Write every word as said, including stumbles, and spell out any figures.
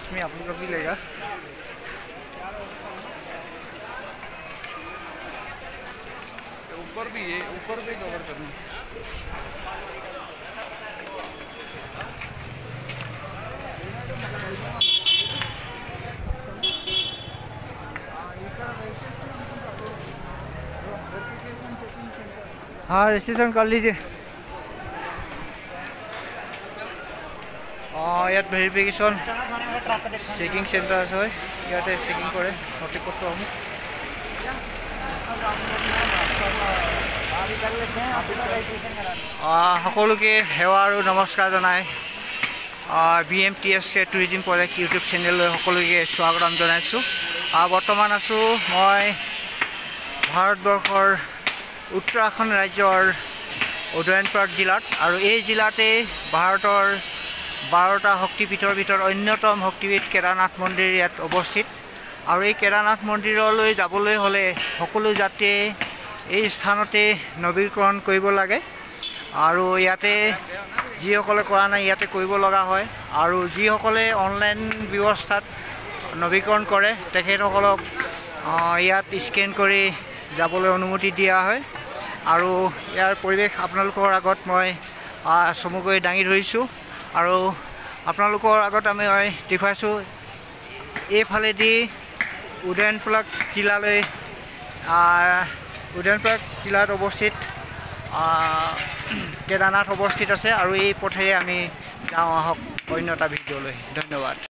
में आप लोग को मिलेगा। ऊपर भी है, ऊपर भी कवर करना। हाँ रजिस्ट्रेशन कर लीजिए। हाँ यात भेरिफिकेशन चेकिंग सेंटर है, इते चेकिंग करे नथिपत्रসমূह। সকলোকে সেৱা আৰু নমস্কাৰ জনাই B M T S K tourism project YouTube চেনেললৈ সকলোকে স্বাগতম জনাইছোঁ। বৰ্তমান আছোঁ মই ভাৰতবৰ্ষৰ উত্তৰাখণ্ড ৰাজ্যৰ উদয়নপুৰ জিলাত, আৰু এই জিলাতে ভাৰতৰ বাৰটা শক্তিপীঠৰ ভিতৰত অন্যতম শক্তিপীঠ কেদাৰনাথ মন্দিৰ ইয়াত অৱস্থিত। আৰু এই কেদাৰনাথ মন্দিৰলৈ যাবলৈ হ'লে সকলো যাত্ৰীয়ে এই স্থানতে নৱীকৰণ কৰিব লাগে, আৰু ইয়াতে যিসকলে কৰা নাই ইয়াতে কৰিব লগা হয়। আৰু যিসকলে অনলাইন ব্যৱস্থাত নৱীকৰণ কৰে তেখেতসকলক ইয়াত স্কেন কৰি যাবলৈ অনুমতি দিয়া হয়। আৰু ইয়াৰ পৰিৱেশ আপোনালোকৰ আগত মই চমুকৈ দাঙি ধৰিছোঁ, আৰু আপোনালোকৰ আগত আমি দেখুৱাইছোঁ এইফালেদি উদয়নপুৰ জিলালৈ উদয়নপুৰ জিলাত অৱস্থিত কেদাৰনাথ অৱস্থিত আছে, আৰু এই পথেৰে আমি যাওঁ আহক অন্য এটা ভিডিঅ'লৈ। ধন্যবাদ।